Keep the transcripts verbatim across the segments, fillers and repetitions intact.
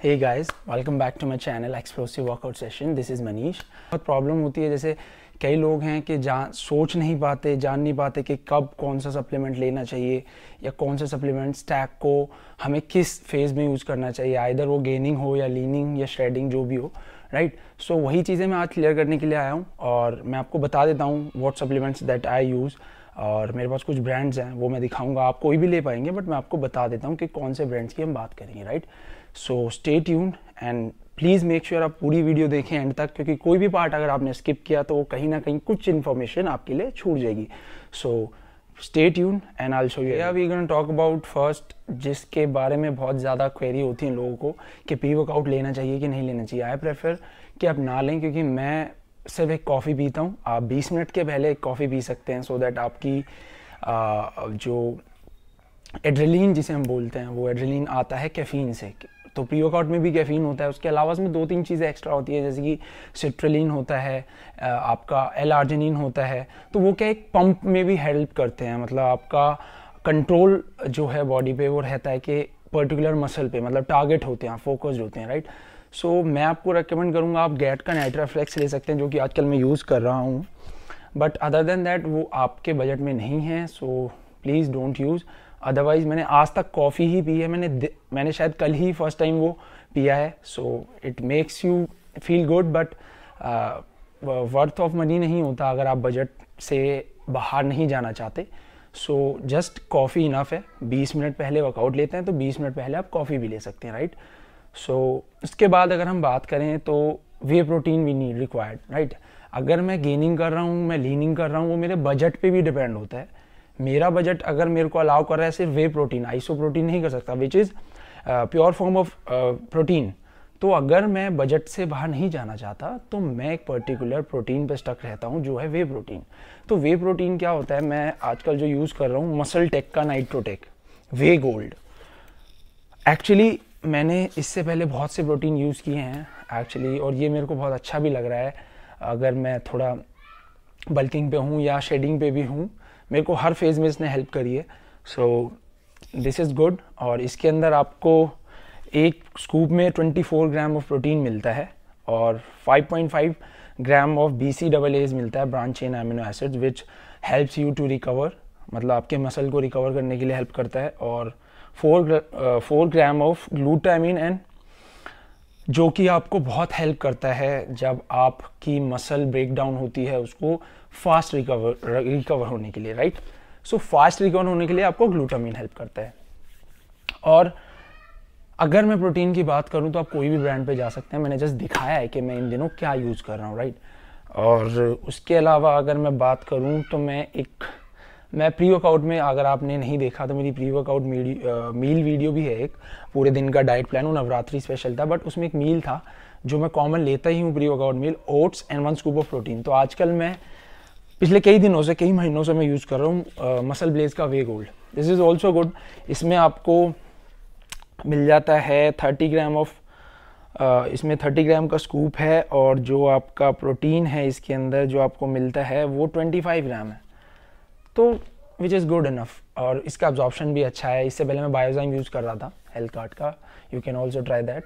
Hey guys, welcome back to my channel explosive workout session. This is Manish. बहुत problem होती है, जैसे कई लोग हैं कि जान सोच नहीं पाते, जान नहीं पाते कि कब कौन सा सप्लीमेंट लेना चाहिए या कौन सा सप्लीमेंट स्टैक को हमें किस फेज़ में यूज़ करना चाहिए, आइदर वो गेनिंग हो या लीनिंग या श्रेडिंग, जो भी हो, राइट। सो वही चीज़ें मैं आज क्लियर करने के लिए आया हूँ और मैं आपको बता देता हूँ what supplements that I use. और मेरे पास कुछ ब्रांड्स हैं, वो मैं दिखाऊंगा, आप कोई भी ले पाएंगे, बट मैं आपको बता देता हूँ कि कौन से ब्रांड्स की हम बात करेंगे, right. So stay tuned and please make sure आप पूरी वीडियो देखें एंड तक, क्योंकि कोई भी पार्ट अगर आपने स्किप किया तो वो कहीं ना कहीं कुछ इन्फॉर्मेशन आपके लिए छूट जाएगी। So stay tuned and I will show you. We gonna talk about first, जिसके बारे में बहुत ज़्यादा क्वेरी होती है लोगों को कि प्री वर्कआउट लेना चाहिए कि नहीं लेना चाहिए। आई प्रेफर कि आप ना लें, क्योंकि मैं सिर्फ एक कॉफ़ी पीता हूँ। आप बीस मिनट के पहले एक कॉफ़ी पी सकते हैं, सो दैट आपकी आ, जो एड्रेलिन जिसे हम बोलते हैं, वो एड्रेलिन आता है कैफ़ीन से। तो प्री वर्कआउट में भी कैफ़ीन होता है, उसके अलावा इसमें दो तीन चीज़ें एक्स्ट्रा होती है, जैसे कि सिट्रलिन होता है, आपका एल आर्जिनिन होता है। तो वो क्या एक पंप में भी हेल्प करते हैं, मतलब आपका कंट्रोल जो है बॉडी पे वो रहता है कि पर्टिकुलर मसल पे, मतलब टारगेट होते हैं, फोकस्ड होते हैं, राइट। सो so, मैं आपको रेकमेंड करूँगा आप गैट का नाइट्राफ्लेक्स ले सकते हैं, जो कि आजकल मैं यूज़ कर रहा हूँ, बट अदर देन दैट वो आपके बजट में नहीं है, so please don't use. Otherwise मैंने आज तक कॉफ़ी ही पी है, मैंने मैंने शायद कल ही फर्स्ट टाइम वो पिया है। So it makes you feel good, but worth of money नहीं होता अगर आप बजट से बाहर नहीं जाना चाहते। सो जस्ट कॉफ़ी इनफ है। बीस मिनट पहले वर्कआउट लेते हैं तो बीस मिनट पहले आप कॉफ़ी भी ले सकते हैं, राइट। सो so, इसके बाद अगर हम बात करें तो whey protein we need required, right. अगर मैं गेनिंग कर रहा हूँ, मैं लीनिंग कर रहा हूँ, वो मेरे बजट पे भी डिपेंड होता है। मेरा बजट अगर मेरे को अलाउ कर रहा है सिर्फ वे प्रोटीन, आइसो प्रोटीन नहीं कर सकता, which is pure form of protein, तो अगर मैं बजट से बाहर नहीं जाना चाहता तो मैं एक पर्टिकुलर प्रोटीन पे स्टक रहता हूँ, जो है वे प्रोटीन। तो वे प्रोटीन क्या होता है, मैं आजकल जो यूज़ कर रहा हूँ मसल टेक का नाइट्रोटेक वे गोल्ड। एक्चुअली मैंने इससे पहले बहुत से प्रोटीन यूज़ किए हैं एक्चुअली, और ये मेरे को बहुत अच्छा भी लग रहा है। अगर मैं थोड़ा बल्किंग पे हूँ या शेडिंग पे भी हूँ, मेरे को हर फेज़ में इसने हेल्प करी है। So this is good. और इसके अंदर आपको एक स्कूप में चौबीस ग्राम ऑफ प्रोटीन मिलता है और पाँच पॉइंट पाँच gram of B C double A मिलता है, branch chain amino acids, which helps you to recover, मतलब आपके मसल को रिकवर करने के लिए हेल्प करता है। और four four gram of glutamine and, जो कि आपको बहुत हेल्प करता है जब आपकी मसल ब्रेक डाउन होती है, उसको फास्ट रिकवर रिकवर होने के लिए, राइट। सो फास्ट रिकवर होने के लिए आपको ग्लूटामिन हेल्प करता है। और अगर मैं प्रोटीन की बात करूं तो आप कोई भी ब्रांड पे जा सकते हैं, मैंने जस्ट दिखाया है कि मैं इन दिनों क्या यूज़ कर रहा हूं, राइट। और उसके अलावा अगर मैं बात करूं तो मैं एक मैं प्री वर्कआउट में, अगर आपने नहीं देखा तो मेरी प्री वर्कआउट मील वीडियो भी है, एक पूरे दिन का डाइट प्लान, वो नवरात्रि स्पेशल था, बट उसमें एक मील था जो मैं कॉमन लेता ही हूँ pre workout meal, oats and one scoop of protein. तो आजकल मैं पिछले कई दिनों से, कई महीनों से मैं यूज़ कर रहा हूँ मसल ब्लेज का whey gold. This is also good. इसमें आपको मिल जाता है थर्टी ग्राम ऑफ इसमें थर्टी ग्राम का स्कूप है, और जो आपका प्रोटीन है इसके अंदर जो आपको मिलता है वो पच्चीस ग्राम है, तो विच इज़ गुड इनफ। और इसका अब्जॉर्प्शन भी अच्छा है। इससे पहले मैं बायोजाइम यूज़ कर रहा था हेल्थ कार्ड का, you can also try that.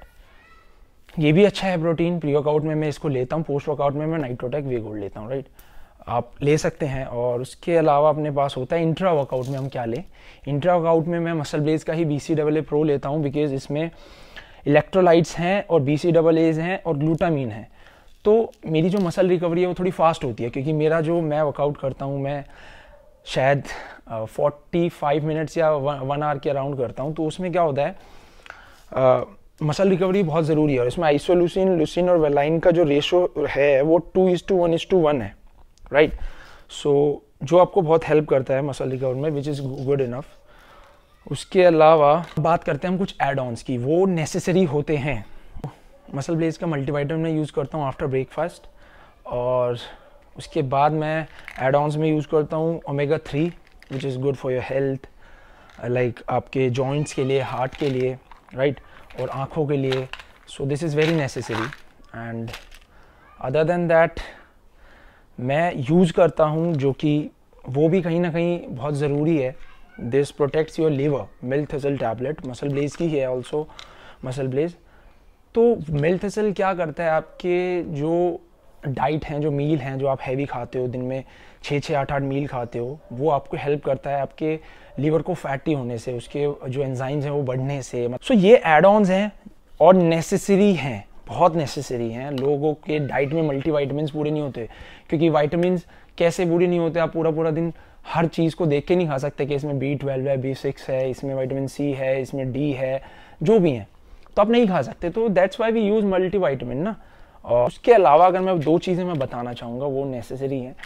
ये भी अच्छा है प्रोटीन। प्री वर्कआउट में मैं इसको लेता हूँ, पोस्ट वर्कआउट में मैं नाइट्रोटेक वे गोल्ड लेता हूँ, राइट। आप ले सकते हैं। और उसके अलावा अपने पास होता है इंट्रा वर्कआउट में हम क्या लें। इंट्रा वर्कआउट में मैं मसल ब्लेज का ही B C double A pro लेता हूँ, बिकॉज इसमें इलेक्ट्रोलाइट्स हैं और बी सी डबल एज हैं और ग्लूटामिन है। तो मेरी जो मसल रिकवरी है वो थोड़ी फास्ट होती है, क्योंकि मेरा जो मैं वर्कआउट करता हूँ, मैं शायद फोर्टी फाइव मिनट्स या वन आवर के अराउंड करता हूँ। तो उसमें क्या होता है, मसल रिकवरी बहुत ज़रूरी है। और इसमें आइसोल्यूसिन, लुसिन और वेलाइन का जो रेशो है वो two is to one is to one है, राइट। सो जो आपको बहुत हेल्प करता है मसल रिकवरी में, विच इज़ गुड इनफ। उसके अलावा बात करते हैं हम कुछ एड ऑन्स की, वो नेसेसरी होते हैं। मसल ब्लेज का मल्टीवाइटमिन मैं यूज़ करता हूँ आफ्टर ब्रेकफास्ट, और उसके बाद मैं एड ऑन्स में यूज़ करता हूँ omega three, which is good for your health, like आपके जॉइंट्स के लिए, हार्ट के लिए, राइट, और आँखों के लिए। So this is very necessary. And other than that मैं यूज़ करता हूँ, जो कि वो भी कहीं ना कहीं बहुत ज़रूरी है, this protects your liver, milk thistle tablet, MuscleBlaze की है ऑल्सो, मसल ब्लेज। तो मिल्क क्या करता है, आपके जो डाइट हैं, जो मील हैं, जो आप हैवी खाते हो, दिन में छः छः आठ आठ मील खाते हो, वो आपको हेल्प करता है आपके लीवर को फैटी होने से, उसके जो एंजाइम्स हैं वो बढ़ने से। सो so, ये एड ऑन्स हैं और नेसेसरी हैं, बहुत नेसेसरी हैं। लोगों के डाइट में मल्टीविटामिन्स पूरे नहीं होते, क्योंकि विटामिन्स कैसे पूरे नहीं होते, आप पूरा पूरा दिन हर चीज़ को देख के नहीं खा सकते कि इसमें बी ट्वेल्व है, बी सिक्स है, इसमें विटामिन सी है, इसमें डी है, जो भी है, तो आप नहीं खा सकते। तो that's why we use multivitamin ना। और उसके अलावा अगर मैं दो चीज़ें मैं बताना चाहूँगा, वो नेसेसरी हैं।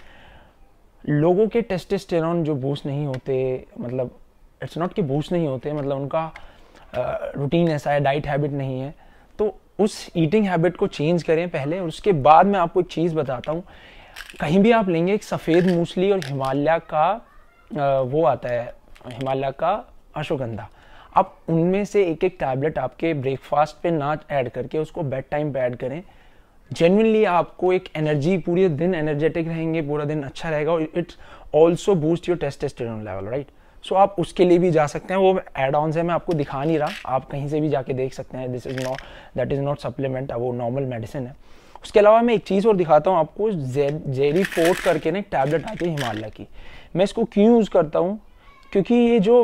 लोगों के टेस्टोस्टेरोन जो बूस्ट नहीं होते, मतलब इट्स नॉट कि बूस्ट नहीं होते, मतलब उनका रूटीन uh, ऐसा है, डाइट हैबिट नहीं है, तो उस ईटिंग हैबिट को चेंज करें पहले। और उसके बाद मैं आपको एक चीज़ बताता हूँ, कहीं भी आप लेंगे एक सफ़ेद मूसली और हिमालय का आ, वो आता है, हिमालय का अश्वगंधा, आप उनमें से एक एक टैबलेट आपके ब्रेकफास्ट पे ना ऐड करके उसको बेड टाइम पे ऐड करें। जेन्युइनली आपको एक एनर्जी, पूरे दिन एनर्जेटिक रहेंगे, पूरा दिन अच्छा रहेगा। और it's also boost your testosterone level, right. So आप उसके लिए भी जा सकते हैं, वो एड ऑन्स है, मैं आपको दिखा नहीं रहा, आप कहीं से भी जाके देख सकते हैं। This is not, that is not supplement, वो नॉर्मल मेडिसिन है। उसके अलावा मैं एक चीज़ और दिखाता हूँ आपको, जे, जेरी फोर्ट करके ना एक टैबलेट आती है हिमालय की। मैं इसको क्यों यूज़ करता हूँ, क्योंकि ये जो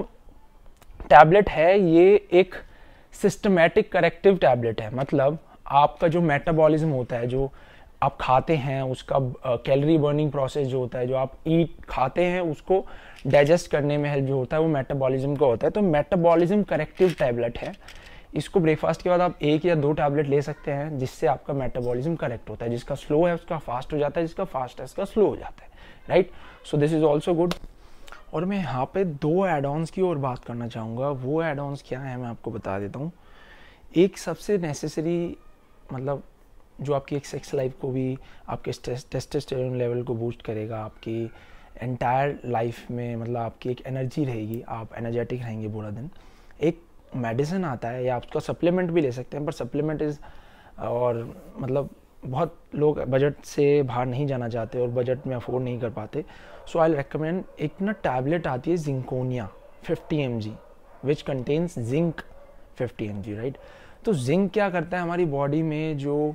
टैबलेट है ये एक सिस्टमेटिक करेक्टिव टैबलेट है। मतलब आपका जो मेटाबॉलिज्म होता है, जो आप खाते हैं, उसका कैलोरी बर्निंग प्रोसेस जो होता है, जो आप ईट खाते हैं उसको डाइजेस्ट करने में हेल्प जो होता है, वो मेटाबॉलिज्म का होता है। तो मेटाबॉलिज्म करेक्टिव टैबलेट है। इसको ब्रेकफास्ट के बाद आप एक या दो टैबलेट ले सकते हैं, जिससे आपका मेटाबॉलिज्म करेक्ट होता है। जिसका स्लो है उसका फास्ट हो जाता है, जिसका फास्ट है उसका स्लो हो जाता है, right. So this is also good. और मैं यहाँ पे दो एड ऑन्स की और बात करना चाहूँगा। वो एड ऑन्स क्या है मैं आपको बता देता हूँ। एक सबसे नेसेसरी, मतलब जो आपकी एक सेक्स लाइफ को भी, आपके टेस्टोस्टेरोन लेवल को बूस्ट करेगा, आपकी एंटायर लाइफ में, मतलब आपकी एक एनर्जी रहेगी, आप एनर्जेटिक रहेंगे पूरा दिन। एक मेडिसिन आता है, या आप उसका सप्लीमेंट भी ले सकते हैं, पर सप्लीमेंट इज़, और मतलब बहुत लोग बजट से बाहर नहीं जाना चाहते और बजट में अफोर्ड नहीं कर पाते। सो आई रिकमेंड, एक ना टैबलेट आती है Zinconia fifty M G, which contains zinc fifty M G, right. तो जिंक क्या करता है, हमारी बॉडी में जो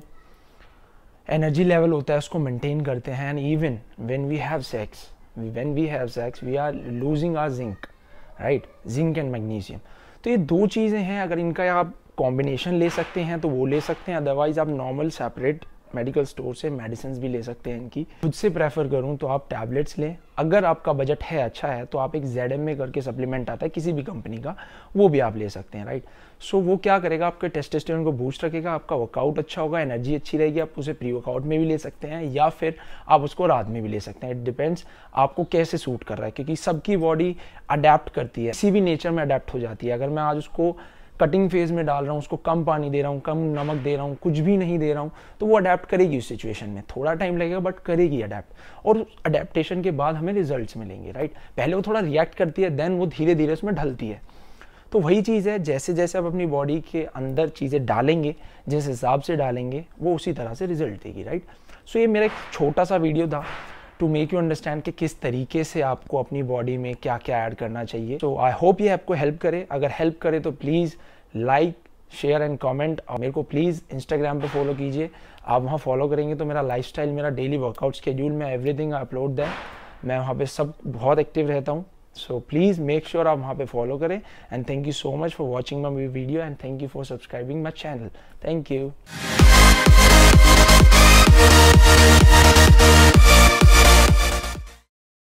एनर्जी लेवल होता है उसको मेंटेन करते हैं। And even when we have sex, when we have sex we are losing our zinc, right, zinc and magnesium. तो ये दो चीज़ें हैं, अगर इनका आप कॉम्बिनेशन ले सकते हैं तो वो ले सकते हैं, अदरवाइज आप नॉर्मल सेपरेट मेडिकल स्टोर से मेडिसिन भी ले सकते हैं इनकी। खुद से प्रेफर करूं तो आप टैबलेट्स लें। अगर आपका बजट है, अच्छा है, तो आप एक जेड एम में करके सप्लीमेंट आता है किसी भी कंपनी का, वो भी आप ले सकते हैं, राइट। सो so, वो क्या करेगा, आपके टेस्टोस्टेरोन को बूस्ट रखेगा, आपका वर्कआउट अच्छा होगा, एनर्जी अच्छी रहेगी। आप उसे प्री वर्कआउट में भी ले सकते हैं, या फिर आप उसको रात में भी ले सकते हैं। इट डिपेंड्स आपको कैसे सूट कर रहा है, क्योंकि सबकी बॉडी अडेप्ट करती है, किसी भी नेचर में अडेप्ट हो जाती है। अगर मैं आज उसको कटिंग फेज में डाल रहा हूँ, उसको कम पानी दे रहा हूँ, कम नमक दे रहा हूँ, कुछ भी नहीं दे रहा हूँ, तो वो अडेप्ट करेगी उस सिचुएशन में। थोड़ा टाइम लगेगा बट करेगी अडेप्ट, और अडेप्टेशन के बाद हमें रिजल्ट्स मिलेंगे, राइट। पहले वो थोड़ा रिएक्ट करती है, देन वो धीरे धीरे उसमें ढलती है। तो वही चीज़ है, जैसे जैसे आप अपनी बॉडी के अंदर चीज़ें डालेंगे, जिस हिसाब से डालेंगे, वो उसी तरह से रिजल्ट देगी, राइट। सो ये मेरा एक छोटा सा वीडियो था टू मेक यू अंडरस्टैंड कि किस तरीके से आपको अपनी बॉडी में क्या क्या ऐड करना चाहिए। तो आई होप ये आपको हेल्प करे। अगर हेल्प करे तो please like, share and comment. और मेरे को प्लीज़ इंस्टाग्राम पे फॉलो कीजिए। आप वहाँ फॉलो करेंगे तो मेरा लाइफस्टाइल, मेरा डेली वर्कआउट शेड्यूल में एवरीथिंग आई अपलोड दैट, मैं वहाँ पे सब बहुत एक्टिव रहता हूँ। सो प्लीज़ मेक श्योर आप वहाँ पे फॉलो करें। And thank you so much for watching my video, and thank you for subscribing my channel. Thank you.